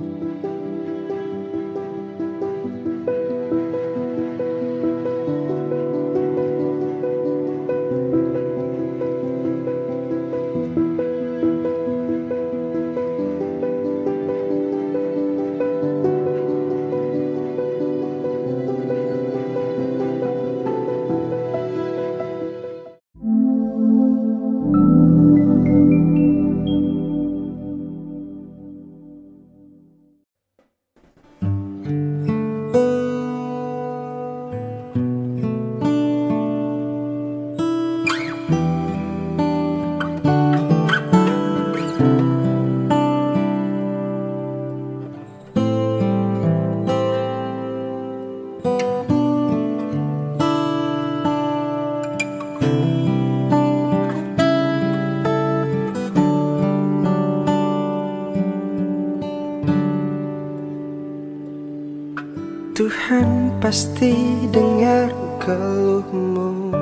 Tuhan pasti dengar keluhmu,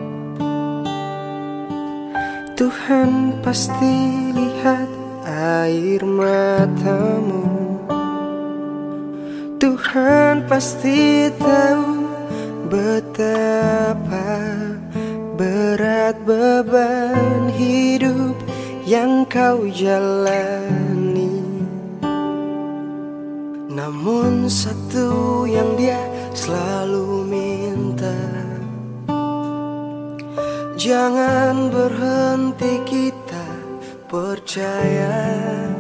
Tuhan pasti lihat air matamu, Tuhan pasti tahu betapa berat beban hidup yang kau jalani. Namun satu yang dia selalu minta, jangan berhenti kita percaya.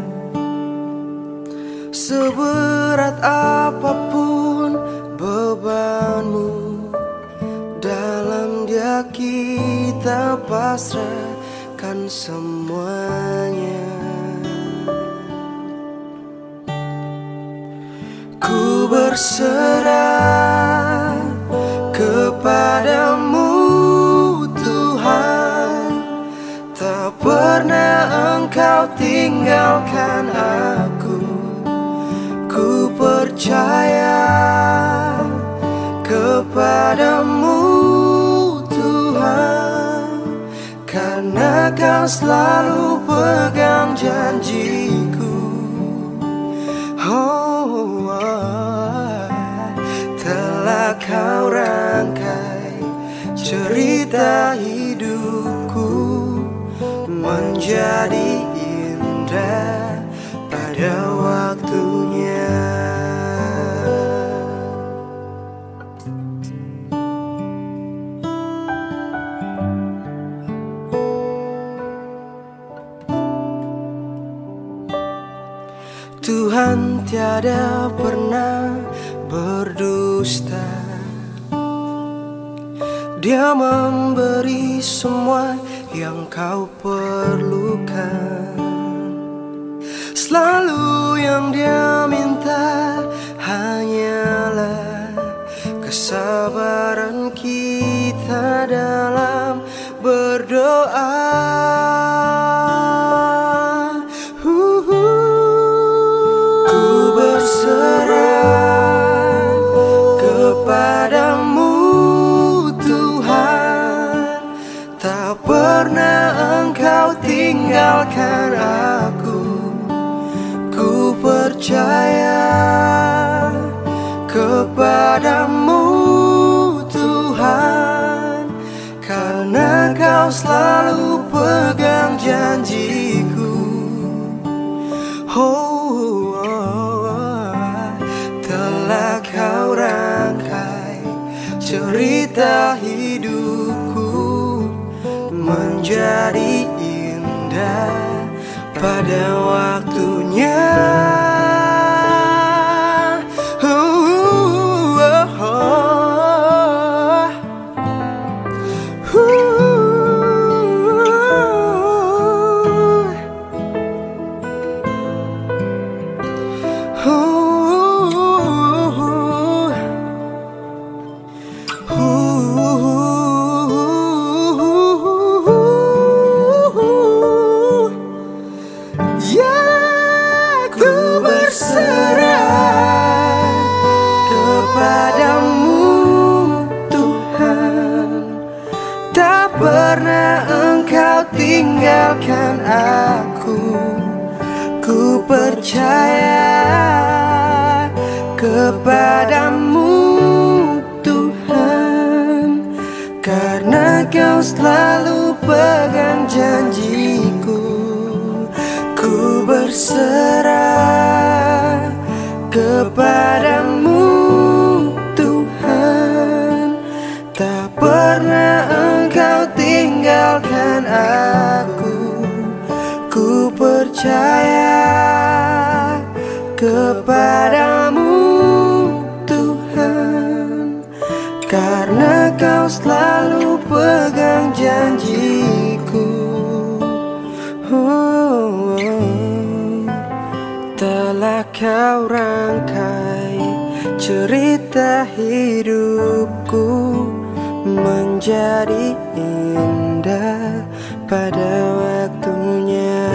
Seberat apapun bebanmu, dalam dia kita pasrahkan semuanya. Ku berserah kepadamu Tuhan, tak pernah Engkau tinggalkan aku. Ku percaya kepadamu Tuhan, karena Kau selalu pegang janjiku. Telah Kau rangkai cerita hidupku menjadi indah pada waktunya. Tuhan tiada pernah berdusta, Dia memberi semua yang kau perlukan. Selalu yang Dia minta hanyalah kesabaran kita dalam berdoa. Berserah kepadamu Tuhan, tak pernah Engkau tinggalkan aku. Ku percaya kepadamu Tuhan, karena Kau selalu pegang janjiku. Telah Kau rangkai cerita hidupku menjadi indah pada waktunya. Pernah Engkau tinggalkan aku. Ku percaya kepadamu Tuhan, karena Kau selalu pegang janjiku. Ku berserah kepadamu Tuhan, tak pernah Engkau tinggalkan aku. Ku percaya kepadamu Tuhan, karena Kau selalu pegang janjiku. Telah Kau rangkai cerita hidupku menjadi indah pada waktunya.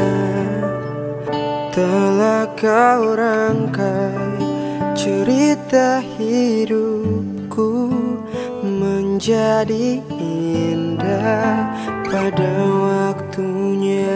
Telah Kau rangkai cerita hidupku menjadi indah pada waktunya.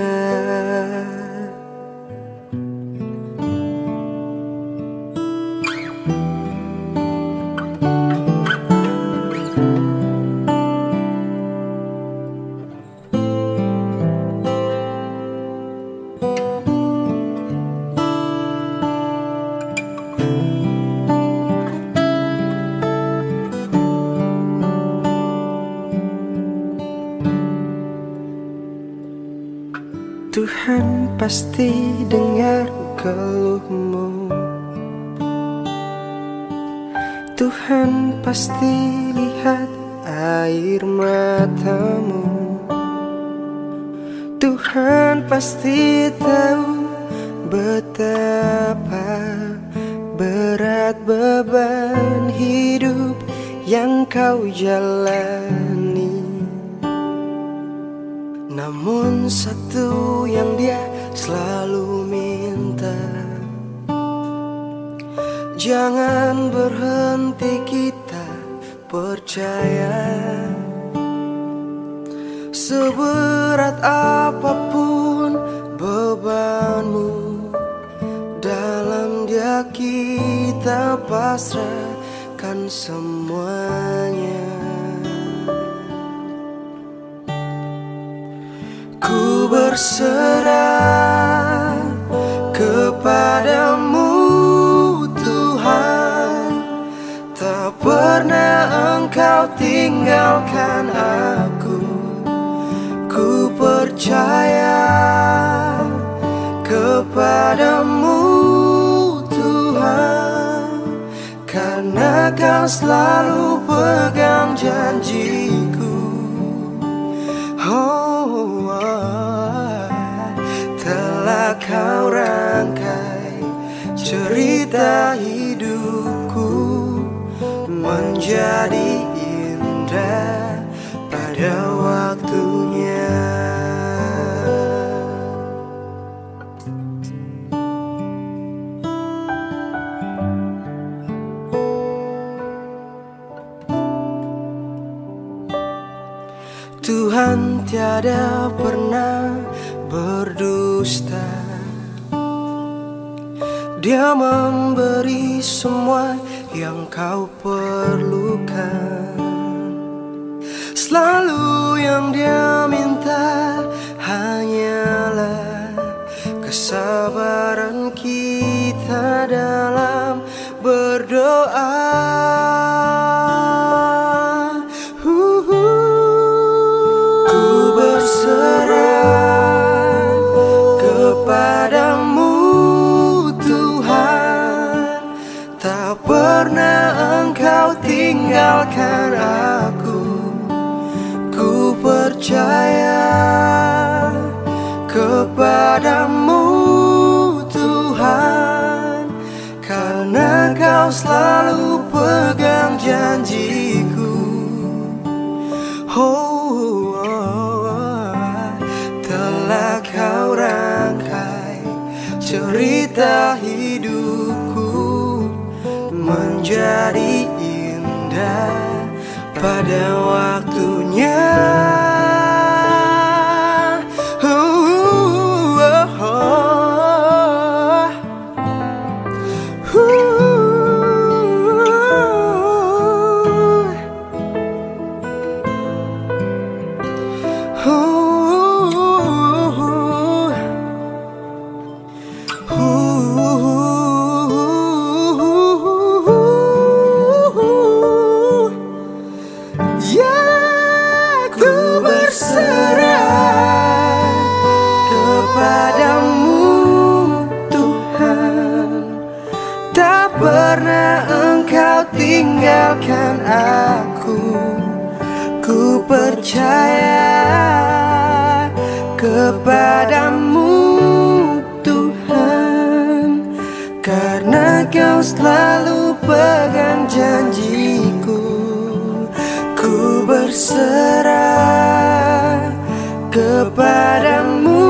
Tuhan pasti dengar keluhmu, Tuhan pasti lihat air matamu, Tuhan pasti tahu betapa berat beban hidup yang kau jalani. Namun satu yang Dia selalu minta, jangan berhenti kita percaya. Seberat apapun bebanmu, dalam Dia kita pasrahkan semuanya. Ku berserah kepadamu Tuhan, tak pernah Engkau tinggalkan aku. Ku percaya kepadamu Tuhan, karena Kau selalu pegang janjiku. Telah Kau rangkai cerita hidupku menjadi indah pada waktunya. Tuhan tiada pernah berdusta, Dia memberi semua yang kau perlukan. Selalu yang Dia minta hanyalah kesabaran kita dalam berdoa. Berserah kepadamu Tuhan, tak pernah Engkau tinggalkan aku. Ku percaya kepadamu Tuhan, karena Kau selalu pegang janjiku. Telah Kau rangkai cerita hidupku menjadi indah pada waktunya. pernah Engkau tinggalkan aku. Ku percaya kepadamu Tuhan, karena Kau selalu pegang janjiku. Ku berserah kepadamu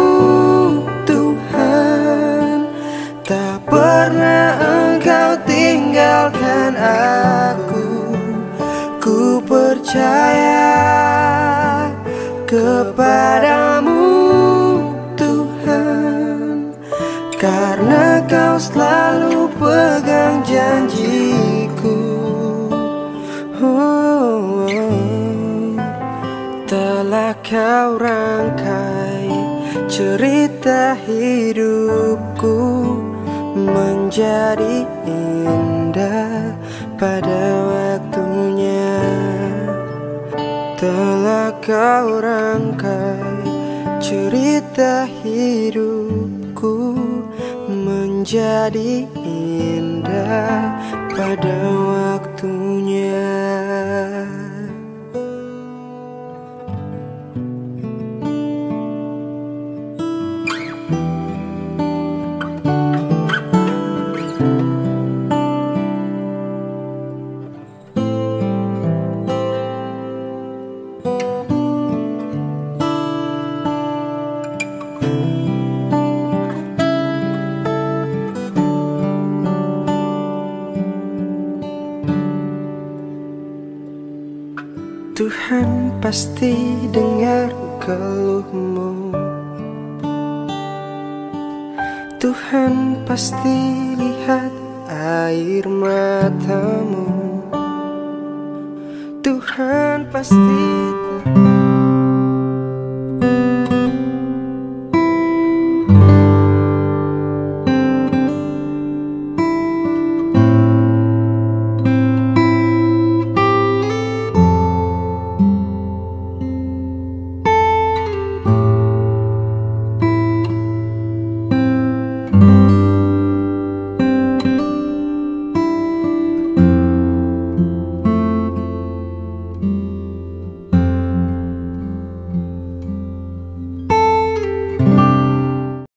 Tuhan, tak pernah Engkau tinggalkan aku. Ku percaya kepadamu Tuhan, karena Kau selalu pegang janjiku. Telah Kau rangkai cerita hidupku menjadi indah pada waktunya. Telah Kau rangkai cerita hidupku menjadi indah pada waktunya. Tuhan pasti dengar keluhmu, Tuhan pasti lihat air matamu, Tuhan pasti